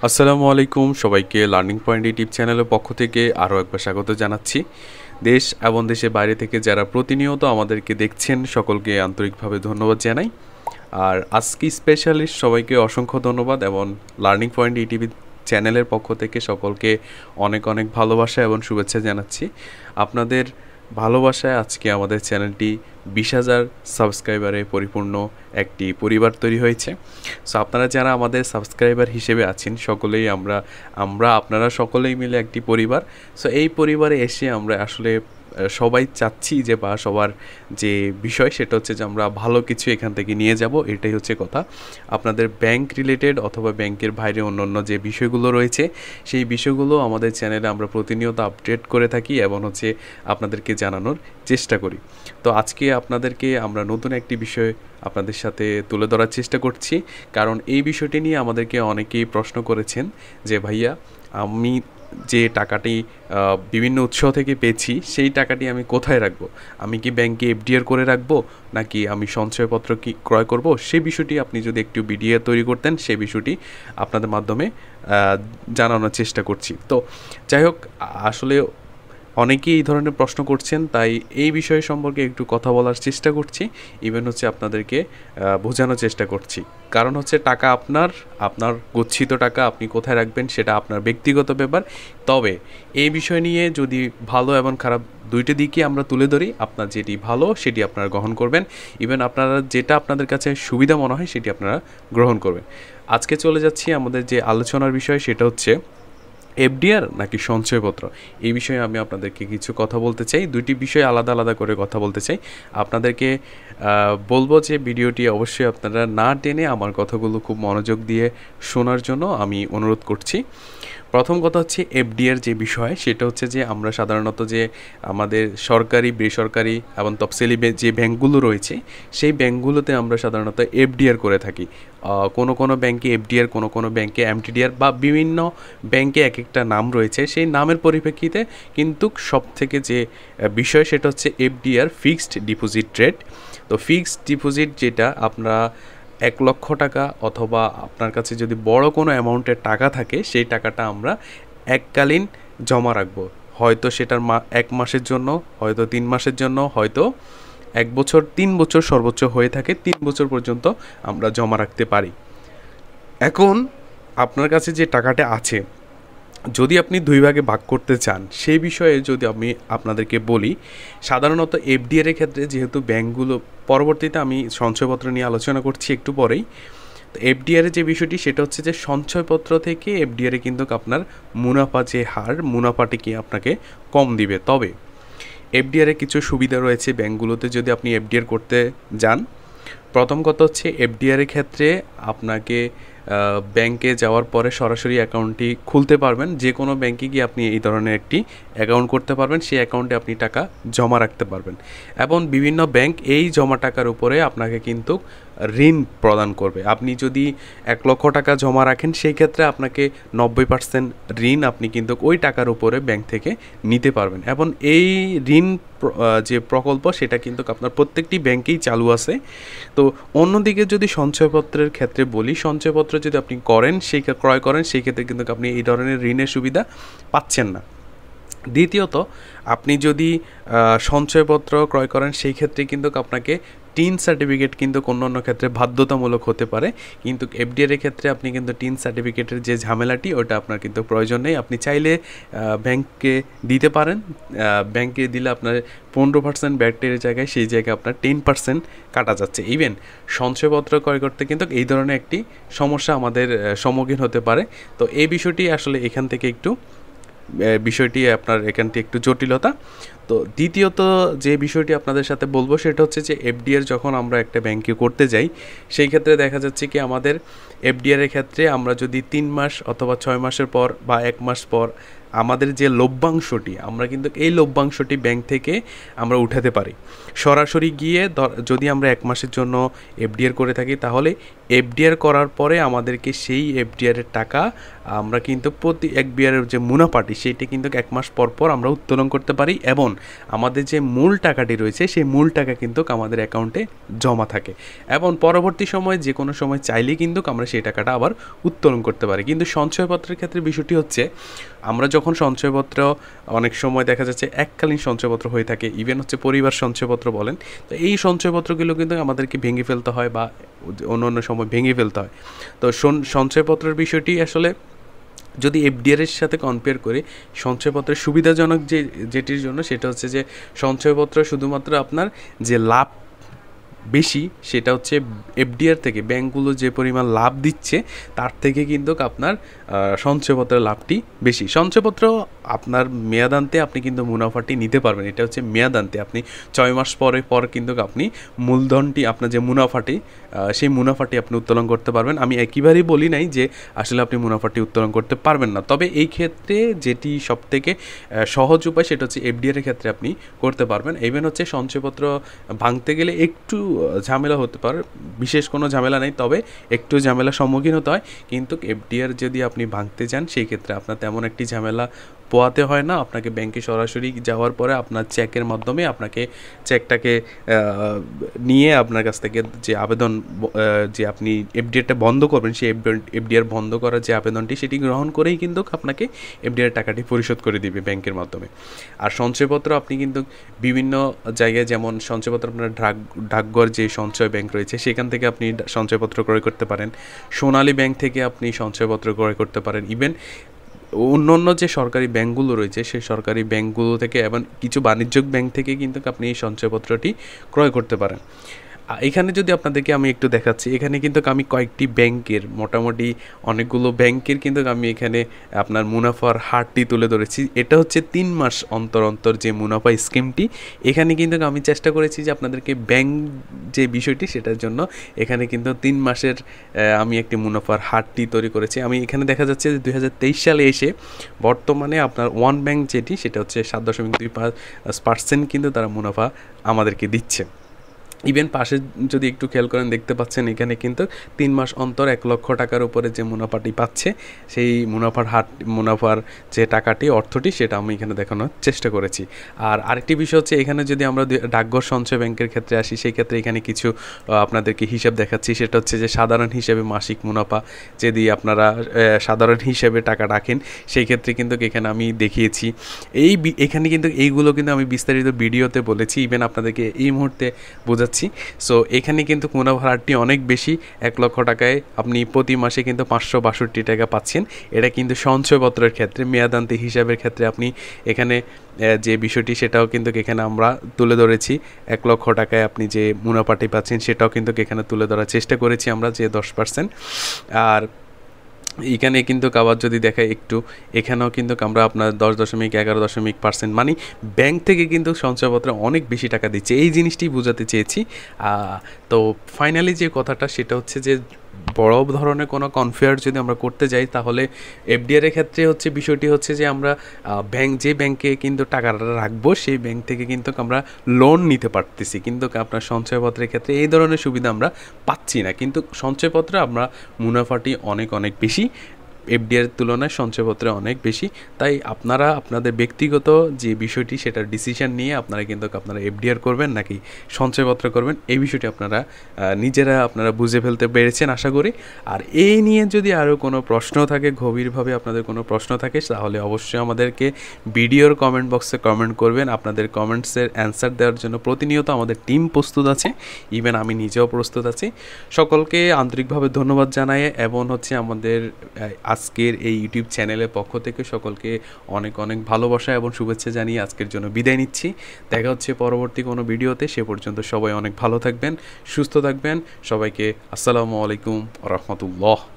আসসালামু আলাইকুম সবাইকে লার্নিং পয়েন্ট ইউটিউব চ্যানেলের পক্ষ থেকে আরও একবার স্বাগত জানাচ্ছি। দেশ এবং দেশের বাইরে থেকে যারা প্রতিনিয়ত আমাদেরকে দেখছেন সকলকে আন্তরিকভাবে ধন্যবাদ জানাই। আর আজকে স্পেশালিস্ট সবাইকে অসংখ্য ধন্যবাদ এবং লার্নিং পয়েন্ট ইউটিউব চ্যানেলের পক্ষ থেকে সকলকে অনেক অনেক ভালোবাসা এবং শুভেচ্ছা জানাচ্ছি। আপনাদের ভালোবাসায় আজকে আমাদের চ্যানেলটি 20,000 সাবস্ক্রাইবারে পরিপূর্ণ একটি পরিবার তৈরি হয়েছে। সো আপনারা যারা আমাদের সাবস্ক্রাইবার হিসেবে আছেন সকলেই আমরা আপনারা সকলেই মিলে একটি পরিবার। সো এই পরিবারে এসে আমরা আসলে সবাই চাচ্ছি যে বা সবার যে বিষয় সেটা হচ্ছে যে আমরা ভালো কিছু এখান থেকে নিয়ে যাব, এটাই হচ্ছে কথা। আপনাদের ব্যাংক রিলেটেড অথবা ব্যাংকের বাইরে অন্য যে বিষয়গুলো রয়েছে সেই বিষয়গুলো আমাদের চ্যানেলে আমরা প্রতিনিয়ত আপডেট করে থাকি এবং হচ্ছে আপনাদেরকে জানানোর চেষ্টা করি। তো আজকে আপনাদেরকে আমরা নতুন একটি বিষয় আপনাদের সাথে তুলে ধরার চেষ্টা করছি, কারণ এই বিষয়টি নিয়ে আমাদেরকে অনেকেই প্রশ্ন করেছেন যে ভাইয়া আমি যে টাকাটি বিভিন্ন উৎস থেকে পেয়েছি সেই টাকাটি আমি কোথায় রাখবো, আমি কি ব্যাংকে এফডিআর করে রাখবো নাকি আমি সঞ্চয়পত্র কি ক্রয় করব, সেই বিষয়টি আপনি যদি একটু ভিডিও তৈরি করতেন সেই বিষয়টি আপনাদের মাধ্যমে জানানোর চেষ্টা করছি। তো যাই হোক, আসলে অনেকেই এই ধরনের প্রশ্ন করছেন, তাই এই বিষয় সম্পর্কে একটু কথা বলার চেষ্টা করছি, ইভেন হচ্ছে আপনাদেরকে বোঝানোর চেষ্টা করছি। কারণ হচ্ছে টাকা আপনার গচ্ছিত টাকা আপনি কোথায় রাখবেন সেটা আপনার ব্যক্তিগত ব্যাপার। তবে এই বিষয় নিয়ে যদি ভালো এবং খারাপ দুইটি দিকই আমরা তুলে ধরি, আপনার যেটি ভালো সেটি আপনারা গ্রহণ করবেন, ইভেন আপনারা যেটা আপনাদের কাছে সুবিধা মনে হয় সেটি আপনারা গ্রহণ করবেন। আজকে চলে যাচ্ছি আমাদের যে আলোচনার বিষয়, সেটা হচ্ছে এফডিআর নাকি সঞ্চয়পত্র। এই বিষয়ে আমি আপনাদেরকে কিছু কথা বলতে চাই, দুইটি বিষয় আলাদা আলাদা করে কথা বলতে চাই। আপনাদেরকে বলবো যে ভিডিওটি অবশ্যই আপনারা না টেনে আমার কথাগুলো খুব মনোযোগ দিয়ে শোনার জন্য আমি অনুরোধ করছি। প্রথম কথা হচ্ছে এফডিআর যে বিষয়, সেটা হচ্ছে যে আমরা সাধারণত যে আমাদের সরকারি, বেসরকারি এবং তফসিলি যে ব্যাংকগুলো রয়েছে সেই ব্যাংকগুলোতে আমরা সাধারণত এফডিআর করে থাকি। কোনো ব্যাংকে এফডিআর, কোনো ব্যাংকে এমটিডিআর বা বিভিন্ন ব্যাংকে এক একটা নাম রয়েছে, সেই নামের পরিপ্রেক্ষিতে কিন্তু সবথেকে যে বিষয় সেটা হচ্ছে এফডিআর, ফিক্সড ডিপোজিট রেট। তো ফিক্সড ডিপোজিট যেটা আপনারা 1 লক্ষ টাকা অথবা আপনার কাছে যদি বড় কোনো অ্যামাউন্টের টাকা থাকে সেই টাকাটা আমরা এককালীন জমা রাখবো। হয়তো সেটার 1 মাসের জন্য, হয়তো 3 মাসের জন্য, হয়তো 1 বছর, 3 বছর সর্বোচ্চ হয়ে থাকে 3 বছর পর্যন্ত আমরা জমা রাখতে পারি। এখন আপনার কাছে যে টাকাটা আছে যদি আপনি 2 ভাগে ভাগ করতে চান, সেই বিষয়ে যদি আমি আপনাদেরকে বলি, সাধারণত এফডিআর এর ক্ষেত্রে যেহেতু ব্যাংকগুলো, পরবর্তীতে আমি সঞ্চয়পত্র নিয়ে আলোচনা করছি একটু পরেই। তো এফডিআর এর যে বিষয়টি সেটা হচ্ছে যে সঞ্চয়পত্র থেকে এফডিআর এ কিন্তু আপনার মুনাফা যে হার, মুনাফাটিকে আপনাকে কম দিবে। তবে এফডিআর এর কিছু সুবিধা রয়েছে ব্যাংকগুলোতে যদি আপনি এফডিআর করতে যান। প্রথম কথা হচ্ছে এফডিআর এর ক্ষেত্রে আপনাকে ব্যাংকে যাওয়ার পরে সরাসরি অ্যাকাউন্টটি খুলতে পারবেন। যে কোনো ব্যাংকে গিয়ে আপনি এই ধরনের একটি অ্যাকাউন্ট করতে পারবেন, সেই অ্যাকাউন্টে আপনি টাকা জমা রাখতে পারবেন এবং বিভিন্ন ব্যাংক এই জমা টাকার উপরে আপনাকে কিন্তু ঋণ প্রদান করবে। আপনি যদি 1 লক্ষ টাকা জমা রাখেন সেই ক্ষেত্রে আপনাকে 90% ঋণ আপনি কিন্তু ওই টাকার উপরে ব্যাংক থেকে নিতে পারবেন এবং এই ঋণ যে প্রকল্প সেটা কিন্তু আপনার প্রত্যেকটি ব্যাংকেই চালু আছে। তো অন্যদিকে যদি সঞ্চয়পত্রের ক্ষেত্রে বলি, সঞ্চয়পত্র যদি আপনি ক্রয় করেন সেই ক্ষেত্রে কিন্তু আপনি এই ধরনের ঋণের সুবিধা পাচ্ছেন না। দ্বিতীয়ত, আপনি যদি সঞ্চয়পত্র ক্রয় করেন সেই ক্ষেত্রে কিন্তু আপনাকে টিন সার্টিফিকেট কিন্তু অন্য ক্ষেত্রে বাধ্যতামূলক হতে পারে, কিন্তু এফডিআর এর ক্ষেত্রে আপনি কিন্তু টিন সার্টিফিকেটের যে ঝামেলাটি ওটা আপনার কিন্তু প্রয়োজন নেই। আপনি চাইলে ব্যাংককে দিতে পারেন, ব্যাংকে দিলে আপনার 15% ব্যাটের জায়গায় সেই জায়গায় আপনার 10% কাটা যাচ্ছে। ইভেন সঞ্চয়পত্র ক্রয় করতে কিন্তু এই ধরনের একটি সমস্যা আমাদের সম্মুখীন হতে পারে। তো এই বিষয়টি আসলে এখান থেকে একটু আপনার এখানটি একটু জটিলতা। তো দ্বিতীয়ত যে বিষয়টি আপনাদের সাথে বলবো সেটা হচ্ছে যে এফডিআর যখন আমরা একটা ব্যাংকে করতে যাই সেই ক্ষেত্রে দেখা যাচ্ছে কি আমাদের এফডিআর এর ক্ষেত্রে আমরা যদি 3 মাস অথবা 6 মাসের পর বা 1 মাস পর আমাদের যে লভ্যাংশটি আমরা কিন্তু এই লভ্যাংশটি ব্যাংক থেকে আমরা উঠাতে পারি। সরাসরি গিয়ে যদি আমরা 1 মাসের জন্য এফডিআর করে থাকি তাহলে এফডিআর করার পরে আমাদেরকে সেই এফডিআরের টাকা আমরা কিন্তু প্রতি এফডিআরের যে মুনাফাটি সেইটা কিন্তু 1 মাস পর পর আমরা উত্তোলন করতে পারি এবং আমাদের যে মূল টাকাটি রয়েছে সেই মূল টাকা কিন্তু আমাদের অ্যাকাউন্টে জমা থাকে এবং পরবর্তী সময়ে যে কোনো সময় চাইলেই কিন্তু আমরা সেই টাকাটা আবার উত্তোলন করতে পারি। কিন্তু সঞ্চয়পত্রের ক্ষেত্রে বিষয়টি হচ্ছে আমরা যখন সঞ্চয়পত্র অনেক সময় দেখা যাচ্ছে এককালীন সঞ্চয়পত্র হয়ে থাকে, ইভেন হচ্ছে পরিবার সঞ্চয়পত্র বলেন, তো এই সঞ্চয়পত্রগুলো কিন্তু আমাদেরকে ভেঙে ফেলতে হয় বা অন্য সময় ভেঙে ফেলতে হয়। তো সঞ্চয়পত্রের বিষয়টি আসলে যদি এফডিআরের সাথে কম্পেয়ার করে সঞ্চয়পত্রের সুবিধাজনক যেটির জন্য সেটা হচ্ছে যে সঞ্চয়পত্র শুধুমাত্র আপনার যে লাভ বেশি সেটা হচ্ছে এফডিআর থেকে ব্যাংকগুলো যে পরিমাণ লাভ দিচ্ছে তার থেকে কিন্তু আপনার সঞ্চয়পত্রের লাভটি বেশি। সঞ্চয়পত্র আপনার মেয়াদান্তে আপনি কিন্তু মুনাফাটি নিতে পারবেন, এটা হচ্ছে মেয়াদান্তে আপনি 6 মাস পর কিন্তু আপনি মূলধনটি আপনার যে মুনাফাটি সেই মুনাফাটি আপনি উত্তোলন করতে পারবেন। আমি একেবারেই বলি নাই যে আসলে আপনি মুনাফাটি উত্তোলন করতে পারবেন না, তবে এই ক্ষেত্রে যেটি সবথেকে সহজ উপায় সেটা হচ্ছে এফডিআরের ক্ষেত্রে আপনি করতে পারবেন। ইভেন হচ্ছে সঞ্চয়পত্র ভাঙতে গেলে একটু ঝামেলা হতে পারে, বিশেষ কোনো ঝামেলা নেই, তবে একটু ঝামেলার সম্মুখীন হতে হয়। কিন্তু এফডিআর যদি আপনি ভাঙতে যান সেই ক্ষেত্রে আপনার তেমন একটি ঝামেলা পোয়াতে হয় না। আপনাকে ব্যাংকে সরাসরি যাওয়ার পরে আপনার চেকের মাধ্যমে আপনাকে চেকটাকে নিয়ে আপনার কাছ থেকে যে আবেদন যে আপনি এফডিআরটা বন্ধ করবেন সেই এফডিআর বন্ধ করার যে আবেদনটি সেটি গ্রহণ করেই কিন্তু আপনাকে এফডিআর টাকাটি পরিশোধ করে দিবে ব্যাংকের মাধ্যমে। আর সঞ্চয়পত্র আপনি কিন্তু বিভিন্ন জায়গায়, যেমন সঞ্চয়পত্র আপনার ডাকঘর যে সঞ্চয় ব্যাংক রয়েছে সেখান থেকে আপনি সঞ্চয়পত্র ক্রয় করতে পারেন, সোনালী ব্যাংক থেকে আপনি সঞ্চয়পত্র ক্রয় করতে পারেন, ইভেন অন্য যে সরকারি ব্যাংকগুলো রয়েছে সেই সরকারি ব্যাংকগুলো থেকে এবং কিছু বাণিজ্যিক ব্যাংক থেকে কিন্তু আপনি এই সঞ্চয়পত্রটি ক্রয় করতে পারেন। এখানে যদি আপনাদেরকে আমি একটু দেখাচ্ছি, এখানে কিন্তু আমি কয়েকটি ব্যাংকের মোটামুটি অনেকগুলো ব্যাংকের কিন্তু আমি এখানে আপনার মুনাফার হারটি তুলে ধরেছি। এটা হচ্ছে 3 মাস অন্তর অন্তর যে মুনাফা স্কিমটি, এখানে কিন্তু আমি চেষ্টা করেছি যে আপনাদেরকে ব্যাংক যে বিষয়টি সেটার জন্য এখানে কিন্তু 3 মাসের আমি একটি মুনাফার হারটি তৈরি করেছি। আমি এখানে দেখা যাচ্ছে যে 2023 সালে এসে বর্তমানে আপনার ওয়ান ব্যাংক যেটি সেটা হচ্ছে 7.25% কিন্তু তারা মুনাফা আমাদেরকে দিচ্ছে। ইভেন পাশে যদি একটু খেয়াল করেন দেখতে পাচ্ছেন এখানে কিন্তু 3 মাস অন্তর 1 লক্ষ টাকার উপরে যে মুনাফাটি পাচ্ছে সেই মুনাফার যে টাকাটি অর্থটি সেটা আমি এখানে দেখানোর চেষ্টা করেছি। আর আরেকটি বিষয় হচ্ছে এখানে যদি আমরা ডাকঘর সঞ্চয় ব্যাংকের ক্ষেত্রে আসি সেই ক্ষেত্রে এখানে কিছু আপনাদেরকে হিসাব দেখাচ্ছি। সেটা হচ্ছে যে সাধারণ হিসেবে মাসিক মুনাফা যদি আপনারা সাধারণ হিসেবে টাকা রাখেন সেই ক্ষেত্রে কিন্তু এখানে আমি দেখিয়েছি। এখানে কিন্তু এইগুলো কিন্তু আমি বিস্তারিত ভিডিওতে বলেছি, ইভেন আপনাদেরকে এই মুহূর্তে বোঝাচ্ছি। সো এখানে কিন্তু মুনাফার হারটি অনেক বেশি, 1 লক্ষ টাকায় আপনি প্রতি মাসে কিন্তু 562 টাকা পাচ্ছেন। এটা কিন্তু সঞ্চয়পত্রের ক্ষেত্রে, মেয়াদান্তে হিসাবের ক্ষেত্রে আপনি এখানে যে বিষয়টি সেটাও কিন্তু এখানে আমরা তুলে ধরেছি। 1 লক্ষ টাকায় আপনি যে মুনাফাটি পাচ্ছেন সেটাও কিন্তু এখানে তুলে ধরার চেষ্টা করেছি আমরা, যে 10%। আর এখানে কিন্তু আবার যদি দেখায় একটু, এখানেও কিন্তু আমরা আপনার 10.11% মানে ব্যাংক থেকে কিন্তু সঞ্চয়পত্রে অনেক বেশি টাকা দিচ্ছে, এই জিনিসটি বোঝাতে চেয়েছি। তো ফাইনালি যে কথাটা সেটা হচ্ছে যে বড় ধরনের কোনো কনফেয়ার যদি আমরা করতে যাই তাহলে এফডিআর এর ক্ষেত্রে হচ্ছে বিষয়টি হচ্ছে যে আমরা যে ব্যাংকে কিন্তু টাকাটা রাখবো সেই ব্যাংক থেকে কিন্তু আমরা লোন নিতে পারতেছি, কিন্তু আপনার সঞ্চয়পত্রের ক্ষেত্রে এই ধরনের সুবিধা আমরা পাচ্ছি না। কিন্তু সঞ্চয়পত্রে আমরা মুনাফাটি অনেক বেশি, এফডিআর তুলনায় সঞ্চয়পত্রে অনেক বেশি। তাই আপনারা আপনাদের ব্যক্তিগত যে বিষয়টি সেটার ডিসিশন নিয়ে আপনারা কিন্তু আপনারা এফডিআর করবেন নাকি সঞ্চয়পত্র করবেন এই বিষয়টি আপনারা আপনারা বুঝে ফেলতে পেরেছেন আশা করি। আর এই নিয়ে যদি আরও কোনো প্রশ্ন থাকে, গভীরভাবে আপনাদের কোনো প্রশ্ন থাকে তাহলে অবশ্যই আমাদেরকে ভিডিওর কমেন্ট বক্সে কমেন্ট করবেন। আপনাদের কমেন্টসের অ্যান্সার দেওয়ার জন্য প্রতিনিয়ত আমাদের টিম প্রস্তুত আছে, ইভেন আমি নিজেও প্রস্তুত আছি। সকলকে আন্তরিকভাবে ধন্যবাদ জানাই এবং হচ্ছে আমাদের আজকের এই ইউটিউব চ্যানেলের পক্ষ থেকে সকলকে অনেক ভালোবাসা এবং শুভেচ্ছা জানিয়ে আজকের জন্য বিদায় নিচ্ছি। দেখা হচ্ছে পরবর্তী কোনো ভিডিওতে, সে পর্যন্ত সবাই অনেক ভালো থাকবেন, সুস্থ থাকবেন। সবাইকে আসসালামু আলাইকুম ওয়া রাহমাতুল্লাহ।